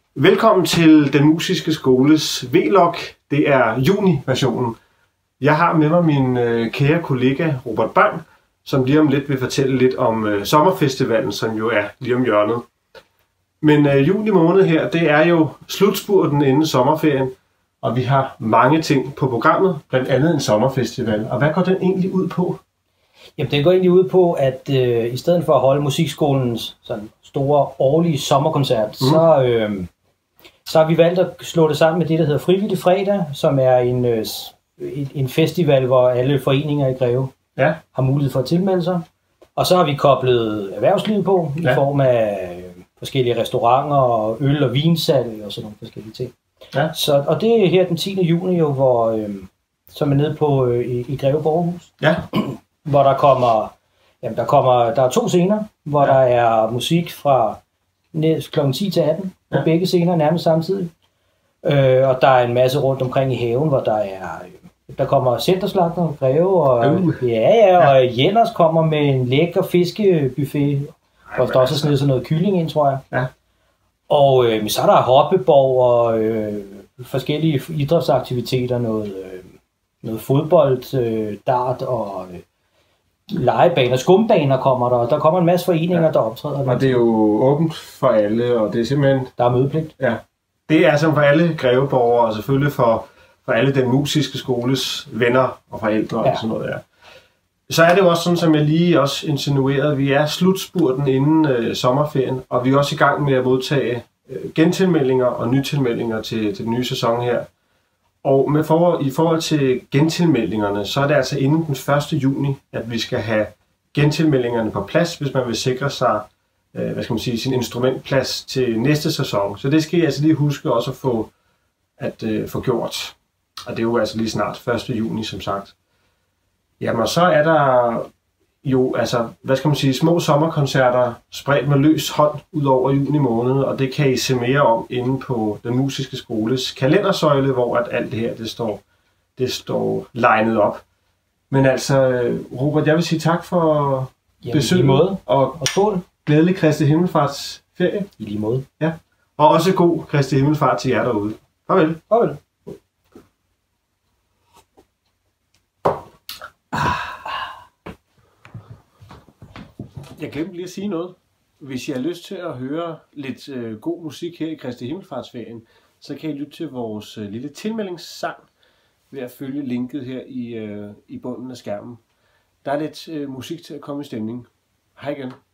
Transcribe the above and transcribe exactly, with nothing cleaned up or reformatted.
Velkommen til Den Musiske Skoles V-log. Det er juni-versionen. Jeg har med mig min øh, kære kollega Robert Bang, som lige om lidt vil fortælle lidt om øh, sommerfestivalen, som jo er lige om hjørnet. Men øh, juli måned her, det er jo slutspurten inden sommerferien, og vi har mange ting på programmet, blandt andet en sommerfestival. Og hvad går den egentlig ud på? Jamen, den går egentlig ud på, at øh, i stedet for at holde musikskolens sådan store årlige sommerkoncert, mm. så, øh, så har vi valgt at slå det sammen med det, der hedder Frivillig Fredag, som er en, øh, en festival, hvor alle foreninger i Greve ja. har mulighed for at tilmelde sig. Og så har vi koblet erhvervslivet på ja. i form af øh, forskellige restauranter og øl- og vinsalg og sådan nogle forskellige ting. Ja. Så, og det er her den tiende juni, jo, hvor, øh, som er nede på, øh, i, i Greve Borgerhus. Ja. Hvor der kommer, jamen der kommer, der er to scener, hvor ja. der er musik fra klokken ti til atten på ja. begge scener nærmest samtidig. Øh, og der er en masse rundt omkring i haven, hvor der er, der kommer Centerslagter og Greve, og uh. ja, ja, og ja. Jenners kommer med en lækker fiskebuffet, hvor der også er snedet sådan noget kylling ind, tror jeg. Ja. Og øh, så er der hoppeborg og øh, forskellige idrætsaktiviteter, noget, øh, noget fodbold, øh, dart og øh, legebaner, skumbaner kommer der, og der kommer en masse foreninger, ja. der optræder. Og det er jo åbent for alle, og det er simpelthen... Der er mødepligt. Ja. Det er som for alle greveborgere, og selvfølgelig for, for alle Den Musiske Skoles venner og forældre ja. og sådan noget der. Så er det jo også sådan, som jeg lige også insinuerede, vi er slutspurten inden øh, sommerferien, og vi er også i gang med at modtage øh, gentilmeldinger og nytilmeldinger til, til den nye sæson her. Og med for, i forhold til gentilmeldingerne, så er det altså inden den første juni, at vi skal have gentilmeldingerne på plads, hvis man vil sikre sig øh, hvad skal man sige, sin instrumentplads til næste sæson. Så det skal I altså lige huske også at få, at, øh, få gjort. Og det er jo altså lige snart første juni, som sagt. Jamen, og så er der jo, altså, hvad skal man sige, små sommerkoncerter spredt med løs hånd ud over juni måned, og det kan I se mere om inde på Den Musiske Skoles kalendersøjle, hvor at alt det her, det står, det står legnet op. Men altså, Robert, jeg vil sige tak for besøget, og, og skål. Glædelig Kristi Himmelfarts ferie. I lige måde. Ja. Og også god Kristi Himmelfart til jer derude. Farvel. Farvel. Jeg glemte lige at sige noget. Hvis I har lyst til at høre lidt øh, god musik her i Kristi Himmelfartsferien, så kan I lytte til vores øh, lille tilmeldingssang ved at følge linket her i, øh, i bunden af skærmen. Der er lidt øh, musik til at komme i stemning. Hej igen.